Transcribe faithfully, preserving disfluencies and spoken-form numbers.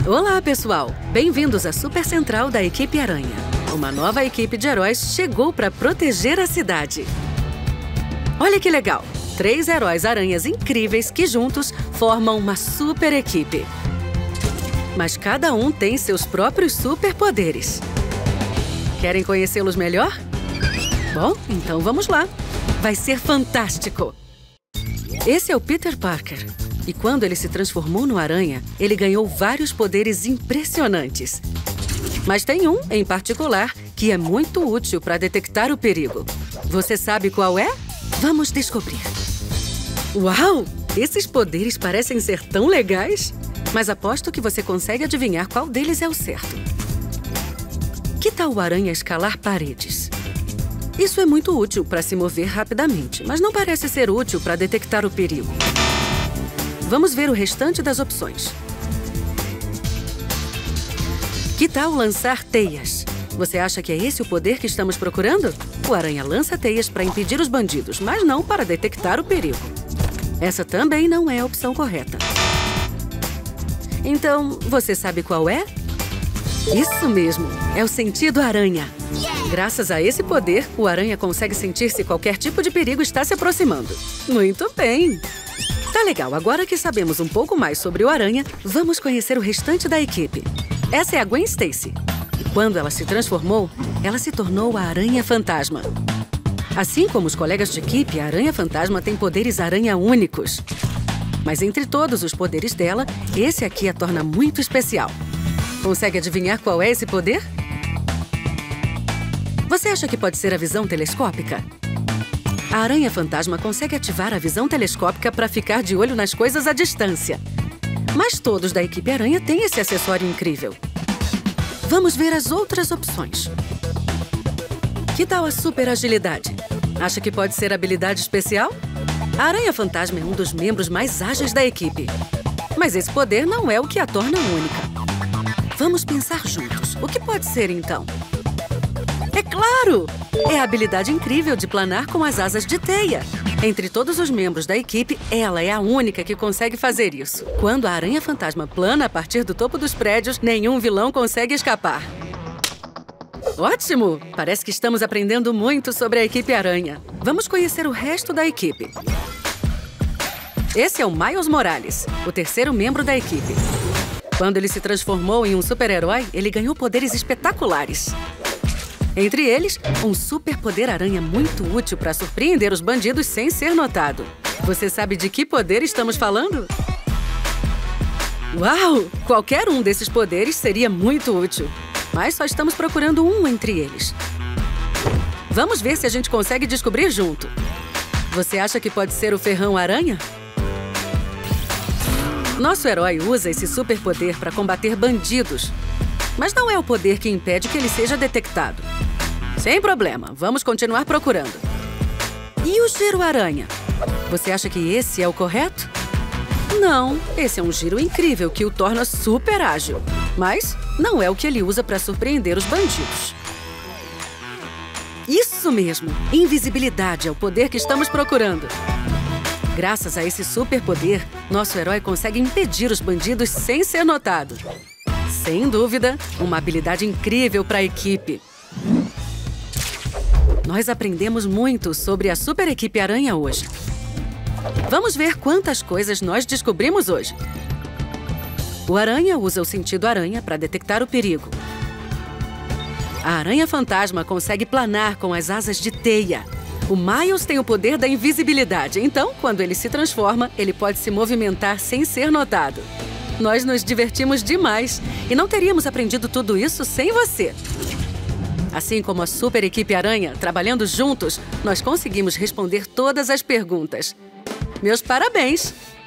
Olá, pessoal! Bem-vindos à Super Central da Equipe Aranha. Uma nova equipe de heróis chegou para proteger a cidade. Olha que legal! Três heróis aranhas incríveis que juntos formam uma super equipe. Mas cada um tem seus próprios superpoderes. Querem conhecê-los melhor? Bom, então vamos lá. Vai ser fantástico! Esse é o Peter Parker. E quando ele se transformou no Aranha, ele ganhou vários poderes impressionantes. Mas tem um, em particular, que é muito útil para detectar o perigo. Você sabe qual é? Vamos descobrir. Uau! Esses poderes parecem ser tão legais! Mas aposto que você consegue adivinhar qual deles é o certo. Que tal o Aranha escalar paredes? Isso é muito útil para se mover rapidamente, mas não parece ser útil para detectar o perigo. Vamos ver o restante das opções. Que tal lançar teias? Você acha que é esse o poder que estamos procurando? O Aranha lança teias para impedir os bandidos, mas não para detectar o perigo. Essa também não é a opção correta. Então, você sabe qual é? Isso mesmo, é o sentido aranha. Graças a esse poder, o Aranha consegue sentir se qualquer tipo de perigo está se aproximando. Muito bem! Tá legal, agora que sabemos um pouco mais sobre o Aranha, vamos conhecer o restante da equipe. Essa é a Gwen Stacy. E quando ela se transformou, ela se tornou a Aranha Fantasma. Assim como os colegas de equipe, a Aranha Fantasma tem poderes aranha únicos. Mas entre todos os poderes dela, esse aqui a torna muito especial. Consegue adivinhar qual é esse poder? Você acha que pode ser a visão telescópica? A Aranha Fantasma consegue ativar a visão telescópica para ficar de olho nas coisas à distância. Mas todos da equipe Aranha têm esse acessório incrível. Vamos ver as outras opções. Que tal a super agilidade? Acha que pode ser habilidade especial? A Aranha Fantasma é um dos membros mais ágeis da equipe. Mas esse poder não é o que a torna única. Vamos pensar juntos. O que pode ser, então? É claro! É a habilidade incrível de planar com as asas de teia. Entre todos os membros da equipe, ela é a única que consegue fazer isso. Quando a Aranha Fantasma plana a partir do topo dos prédios, nenhum vilão consegue escapar. Ótimo! Parece que estamos aprendendo muito sobre a equipe Aranha. Vamos conhecer o resto da equipe. Esse é o Miles Morales, o terceiro membro da equipe. Quando ele se transformou em um super-herói, ele ganhou poderes espetaculares. Entre eles, um superpoder aranha muito útil para surpreender os bandidos sem ser notado. Você sabe de que poder estamos falando? Uau! Qualquer um desses poderes seria muito útil. Mas só estamos procurando um entre eles. Vamos ver se a gente consegue descobrir junto. Você acha que pode ser o Ferrão Aranha? Nosso herói usa esse superpoder para combater bandidos. Mas não é o poder que impede que ele seja detectado. Sem problema, vamos continuar procurando. E o Giro Aranha? Você acha que esse é o correto? Não, esse é um giro incrível que o torna super ágil. Mas não é o que ele usa para surpreender os bandidos. Isso mesmo! Invisibilidade é o poder que estamos procurando. Graças a esse superpoder, nosso herói consegue impedir os bandidos sem ser notado. Sem dúvida, uma habilidade incrível para a equipe. Nós aprendemos muito sobre a super equipe Aranha hoje. Vamos ver quantas coisas nós descobrimos hoje. O Aranha usa o sentido aranha para detectar o perigo. A Aranha Fantasma consegue planar com as asas de teia. O Miles tem o poder da invisibilidade, então, quando ele se transforma, ele pode se movimentar sem ser notado. Nós nos divertimos demais e não teríamos aprendido tudo isso sem você. Assim como a super equipe Aranha, trabalhando juntos, nós conseguimos responder todas as perguntas. Meus parabéns!